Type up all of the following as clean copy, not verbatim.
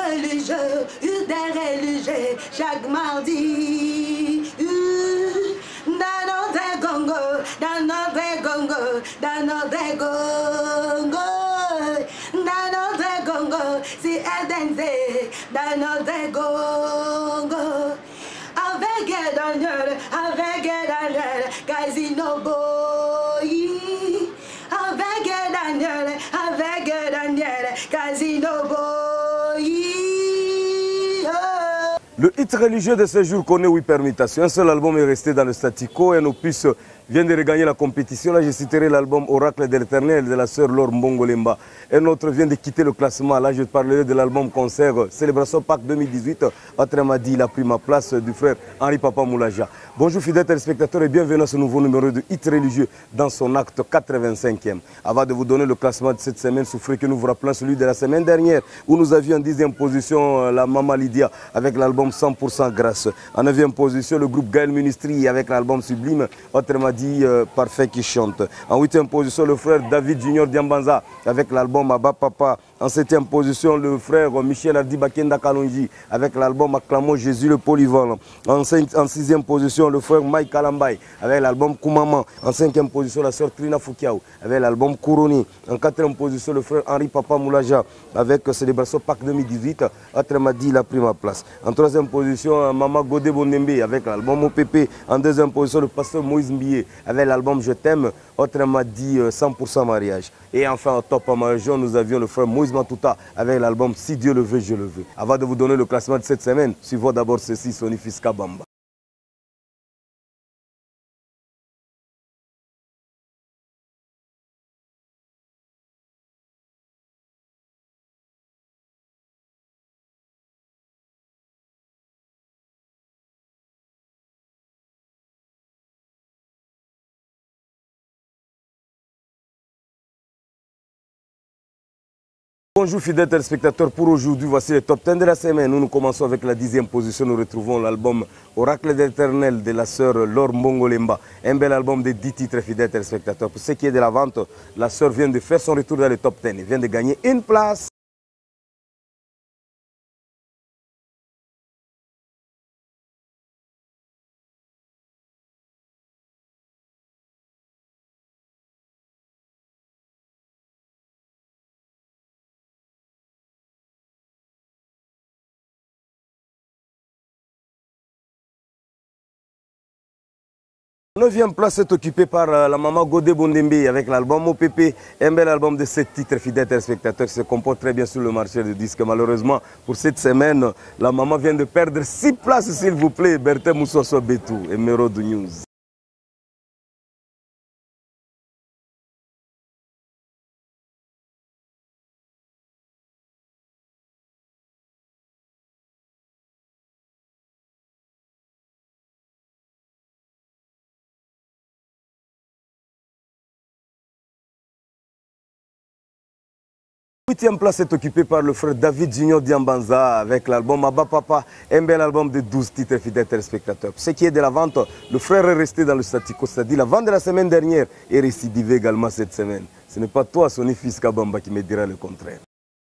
des religieux, chaque mardi. Dans notre Congo, dans notre Congo, dans notre Congo, dans notre Congo, c'est RDNC, dans notre Congo. Avec Daniel, Casino Boy. Avec Daniel, Casino Boy. Le hit religieux de ce jour connaît 8 permutations. Un seul album est resté dans le statu quo. Un opus vient de regagner la compétition. Là, je citerai l'album Oracle de l'Éternel de la sœur Laure Mbongolemba. Un autre vient de quitter le classement. Là, je parlerai de l'album Concert Célébration Pâques 2018. Autrement dit, il a pris ma place du frère Henri Papa Moulaja. Bonjour fidèles téléspectateurs et bienvenue à ce nouveau numéro de hit religieux dans son acte 85e. Avant de vous donner le classement de cette semaine, souffrez que nous vous rappelons celui de la semaine dernière où nous avions en 10e position la Mama Lydia avec l'album 100% grâce. En 9e position, le groupe Gaël Ministry avec l'album Sublime, autrement dit Parfait qui chante. En 8e position, le frère David Junior Diambanza avec l'album Abba Papa. En 7e position, le frère Michel Ardi Bakenda Kalonji avec l'album Acclamons Jésus le Polyvalent. En 6e position, le frère Mike Kalambay avec l'album Koumaman. En 5e position, la sœur Trina Foukiaou avec l'album Kouroni. En 4e position, le frère Henri Papa Moulaja avec Célébration Pâques 2018. Autrement dit, il a pris ma place. En 3e position, Maman Godé Bonembe avec l'album OPP. En 2e position, le pasteur Moïse Mbié avec l'album Je t'aime. Autrement dit, 100% mariage. Et enfin, au top en région, nous avions le frère Moïse Matouta avec l'album Si Dieu le veut, je le veux. Avant de vous donner le classement de cette semaine, suivons d'abord ceci, Sony Fiska Bamba. Bonjour fidèles téléspectateurs, pour aujourd'hui voici le top 10 de la semaine. Nous commençons avec la 10e position, nous retrouvons l'album Oracle d'éternel de la sœur Laure Mbongolemba. Un bel album de 10 titres fidèles téléspectateurs. Pour ce qui est de la vente, la sœur vient de faire son retour dans le top 10 et vient de gagner une place. La 9e place est occupée par la maman Godé Bondembe avec l'album OPP, un bel album de 7 titres fidèles téléspectateurs qui se comporte très bien sur le marché de disques. Malheureusement, pour cette semaine, la maman vient de perdre 6 places, s'il vous plaît. Berthe Moussoso Betou, Emerald News. La 8e place est occupée par le frère David Junior Diambanza avec l'album Abba Papa, un bel album de 12 titres fidèles téléspectateurs. Pour ce qui est de la vente, le frère est resté dans le statu quo, c'est-à-dire la vente de la semaine dernière est récidivée également cette semaine. Ce n'est pas toi, Sony Fiska Bamba, qui me dira le contraire.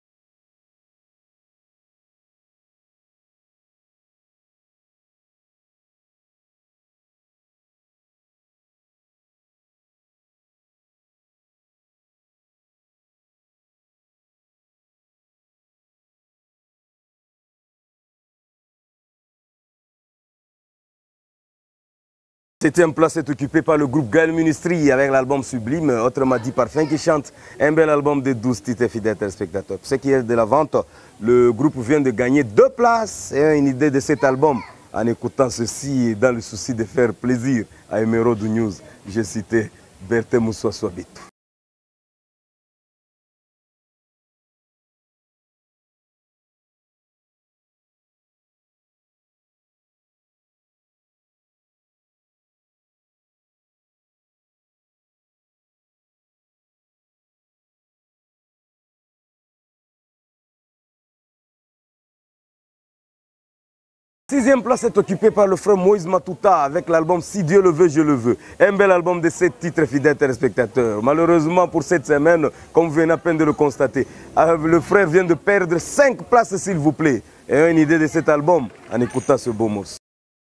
La 7e place est occupée par le groupe Gaël Ministry avec l'album Sublime, autrement dit Parfait qui chante, un bel album de 12 titres fidèles téléspectateurs. Pour ce qui est de la vente, le groupe vient de gagner 2 places et une idée de cet album. En écoutant ceci et dans le souci de faire plaisir à Emerald News, j'ai cité Berthe Moussoso Betou. Sixième place est occupée par le frère Moïse Matuta avec l'album Si Dieu le veut, je le veux. Un bel album de 7 titres, fidèles téléspectateurs. Malheureusement pour cette semaine, comme vous venez à peine de le constater, le frère vient de perdre 5 places s'il vous plaît. Et une idée de cet album en écoutant ce beau morceau.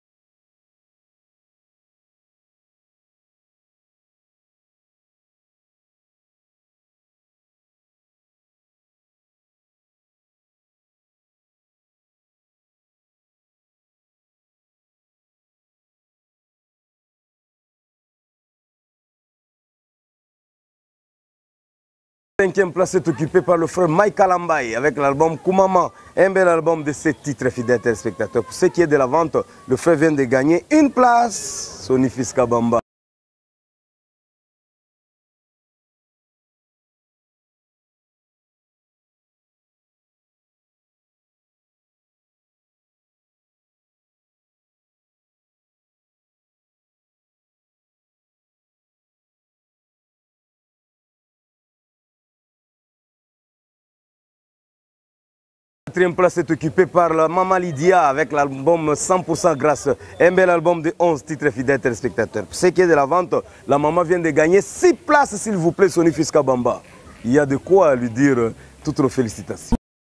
Cinquième place est occupée par le frère Mike Kalambaye avec l'album Koumama, un bel album de 7 titres fidèles téléspectateurs. Pour ce qui est de la vente, le frère vient de gagner une place, Sony Fiska Bamba. La quatrième place est occupée par la Mama Lydia avec l'album 100% grâce. Un bel album de 11 titres fidèles téléspectateurs. Pour ce qui est de la vente, la maman vient de gagner 6 places s'il vous plaît, Sony Fiska Bamba. Il y a de quoi lui dire toutes nos félicitations.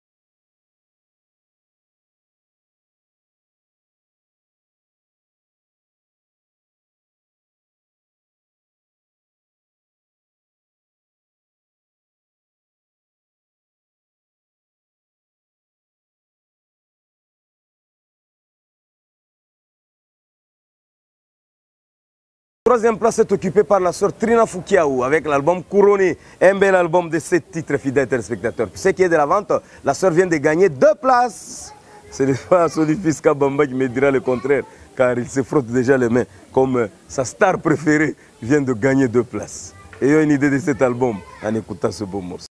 Troisième place est occupée par la sœur Trina Foukiaou avec l'album Couronné, un bel album de 7 titres fidèles téléspectateurs. Pour ce qui est de la vente, la sœur vient de gagner 2 places. Ce n'est pas Sony Fiska Bamba qui me dira le contraire, car il se frotte déjà les mains, comme sa star préférée vient de gagner 2 places. Ayons une idée de cet album en écoutant ce beau morceau.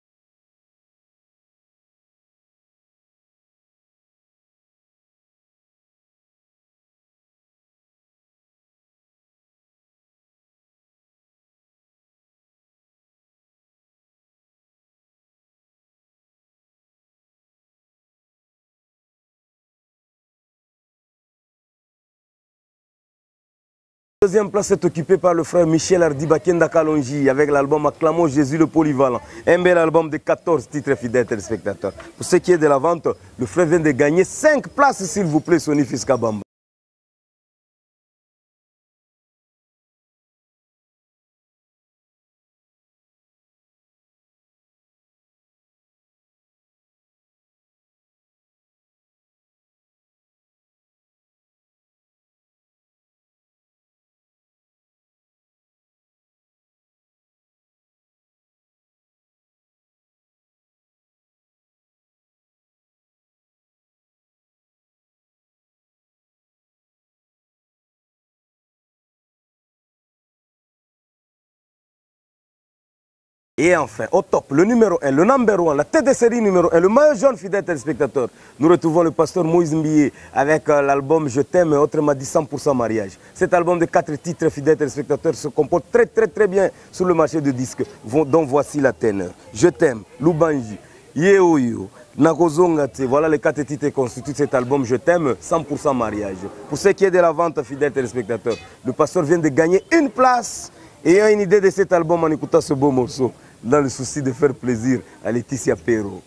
Deuxième place est occupée par le frère Michel Ardibakenda Kalonji avec l'album Acclamons Jésus le Polyvalent. Un bel album de 14 titres fidèles téléspectateurs. Pour ce qui est de la vente, le frère vient de gagner 5 places s'il vous plaît, Sony Fiska Bamba. Et enfin, au top, le numéro 1, le number 1, la tête de série numéro 1, le maillot jaune fidèle téléspectateur. Nous retrouvons le pasteur Moïse Mbié avec l'album Je t'aime, autrement dit 100% mariage. Cet album de 4 titres fidèles téléspectateurs se comporte très bien sur le marché de disques, dont voici la teneur. Je t'aime, Lubanji, Yeoyo, Nakozongate, voilà les 4 titres qui constituent cet album Je t'aime, 100% mariage. Pour ce qui est de la vente fidèle téléspectateurs, le pasteur vient de gagner une place. Ayant une idée de cet album en écoutant ce beau morceau, dans le souci de faire plaisir à Laetitia Perro.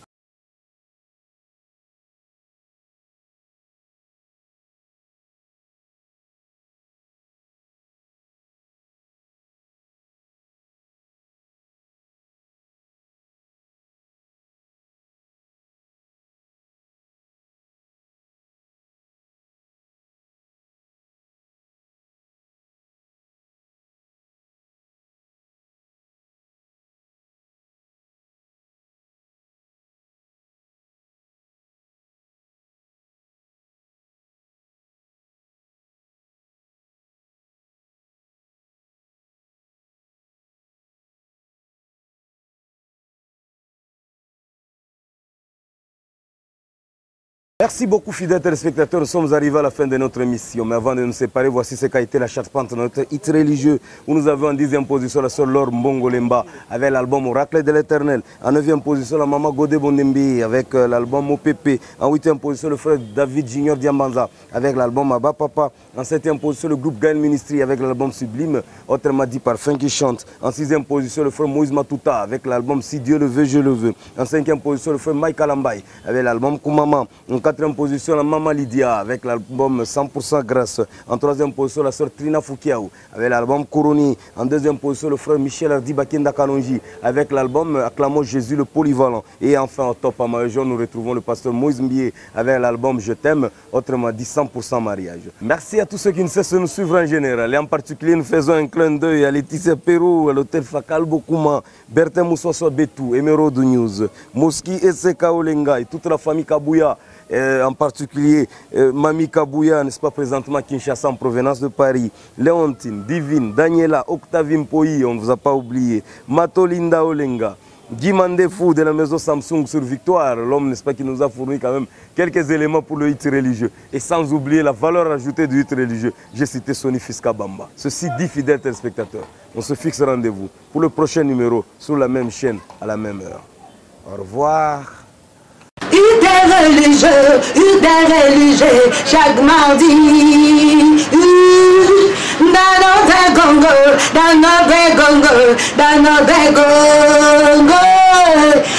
Merci beaucoup, fidèles téléspectateurs. Nous sommes arrivés à la fin de notre émission. Mais avant de nous séparer, voici ce qu'a été la charpente de notre hit religieux, où nous avons en 10e position la sœur Laure Mbongolemba avec l'album Oracle de l'Éternel. En 9e position, la maman Godé Bondembi avec l'album OPP. En 8e position, le frère David Junior Diambanza avec l'album Abba Papa. En 7e position, le groupe Gaël Ministry avec l'album Sublime, autrement dit Parfum qui chante. En 6e position, le frère Moïse Matuta avec l'album Si Dieu le veut, je le veux. En 5e position, le frère Mike Alambay avec l'album Koumama. En 4e position, la maman Lydia avec l'album 100% Grâce. En 3e position, la sœur Trina Foukiaou avec l'album Koroni. En 2e position, le frère Michel Ardi Bakenda Kalonji avec l'album Acclamons Jésus le Polyvalent. Et enfin, au top à Marie-Jo, nous retrouvons le pasteur Moïse Mbié avec l'album Je t'aime, autrement dit 100% mariage. Merci à tous ceux qui ne cessent de nous suivre en général. Et en particulier, nous faisons un clin d'œil à Laetitia Pérou, à l'hôtel Fakal Bokouma, Bertin Moussoso Betou, Emerald News, Moski Eseka Olenga et toute la famille Kabouya. En particulier Mami Kabouya, n'est-ce pas, présentement Kinshasa en provenance de Paris, Léontine, Divine, Daniela, Octavine Poyi, on ne vous a pas oublié, Matolinda Olenga, Guy Mandefou de la maison Samsung sur Victoire, l'homme, n'est-ce pas, qui nous a fourni quand même quelques éléments pour le hit religieux. Et sans oublier la valeur ajoutée du hit religieux, j'ai cité Sony Fiska Bamba. Ceci dit, fidèles téléspectateurs, on se fixe rendez-vous pour le prochain numéro sur la même chaîne à la même heure. Au revoir. Udé religieux, chaque mardi. Dans nos